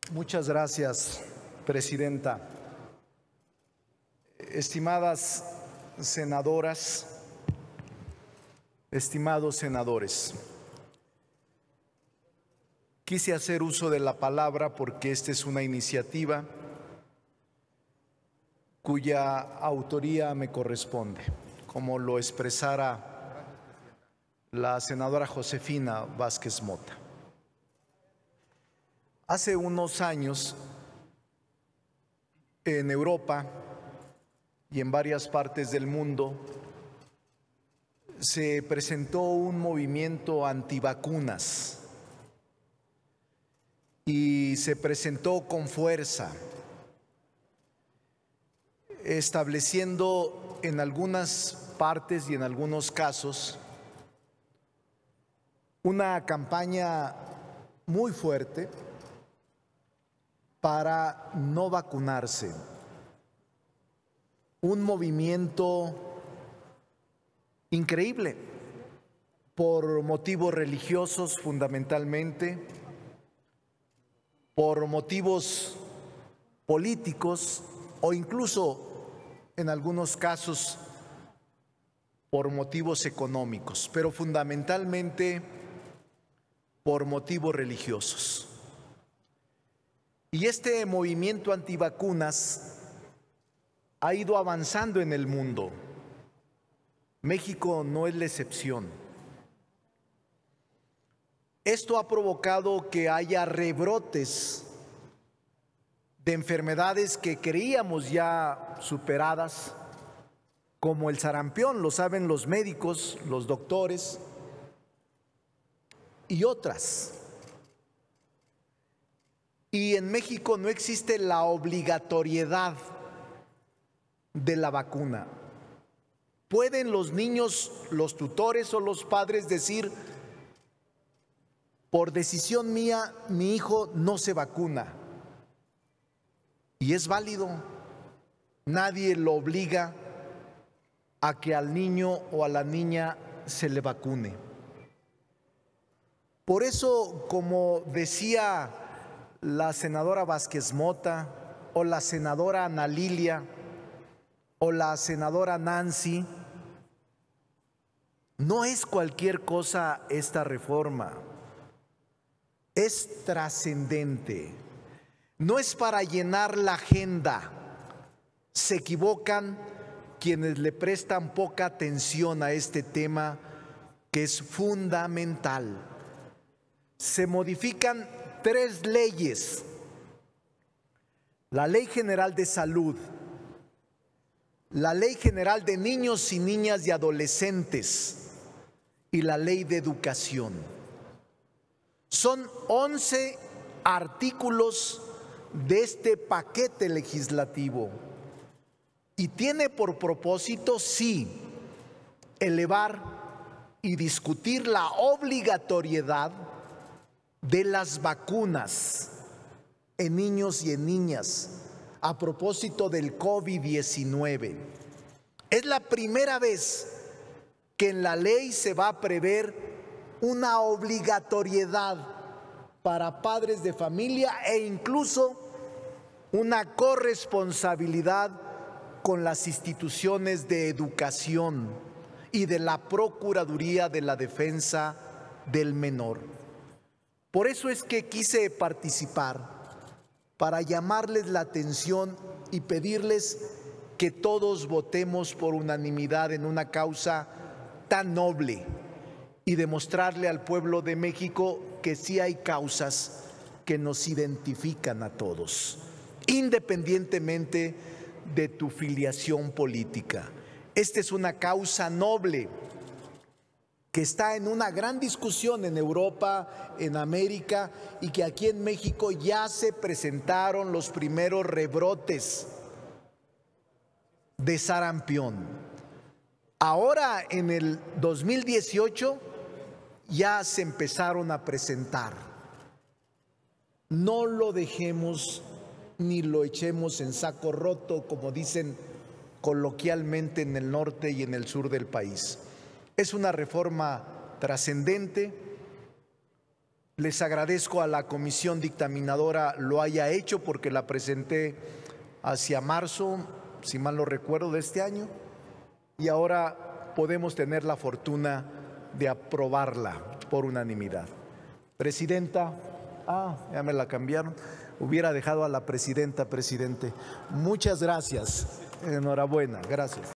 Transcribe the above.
Muchas gracias, Presidenta. Estimadas senadoras, estimados senadores, quise hacer uso de la palabra porque esta es una iniciativa cuya autoría me corresponde, como lo expresara la senadora Josefina Vázquez Mota. Hace unos años, en Europa y en varias partes del mundo, se presentó un movimiento antivacunas y se presentó con fuerza, estableciendo en algunas partes y en algunos casos una campaña muy fuerte para no vacunarse, un movimiento increíble por motivos religiosos fundamentalmente, por motivos políticos o incluso en algunos casos por motivos económicos, pero fundamentalmente por motivos religiosos. Y este movimiento antivacunas ha ido avanzando en el mundo. México no es la excepción. Esto ha provocado que haya rebrotes de enfermedades que creíamos ya superadas, como el sarampión, lo saben los médicos, los doctores, y otras. Y en México no existe la obligatoriedad de la vacuna. ¿Pueden los niños, los tutores o los padres decir, por decisión mía, mi hijo no se vacuna? Y es válido. Nadie lo obliga a que al niño o a la niña se le vacune. Por eso, como decía la senadora Vázquez Mota o la senadora Ana Lilia o la senadora Nancy, no es cualquier cosa esta reforma, es trascendente, no es para llenar la agenda. Se equivocan quienes le prestan poca atención a este tema que es fundamental. Se modifican 3 leyes: la Ley General de Salud, la Ley General de Niños y Niñas y Adolescentes y la Ley de Educación. Son 11 artículos de este paquete legislativo y tiene por propósito, sí, elevar y discutir la obligatoriedad de las vacunas en niños y en niñas a propósito del COVID-19. Es la primera vez que en la ley se va a prever una obligatoriedad para padres de familia e incluso una corresponsabilidad con las instituciones de educación y de la Procuraduría de la Defensa del Menor. Por eso es que quise participar, para llamarles la atención y pedirles que todos votemos por unanimidad en una causa tan noble y demostrarle al pueblo de México que sí hay causas que nos identifican a todos, independientemente de tu filiación política. Esta es una causa noble que está en una gran discusión en Europa, en América, y que aquí en México ya se presentaron los primeros rebrotes de sarampión. Ahora, en el 2018, ya se empezaron a presentar. No lo dejemos ni lo echemos en saco roto, como dicen coloquialmente en el norte y en el sur del país. Es una reforma trascendente. Les agradezco a la comisión dictaminadora lo haya hecho porque la presenté hacia marzo, si mal no recuerdo, de este año, y ahora podemos tener la fortuna de aprobarla por unanimidad. Presidenta, ya me la cambiaron. Hubiera dejado a la presidenta, presidente. Muchas gracias. Enhorabuena. Gracias.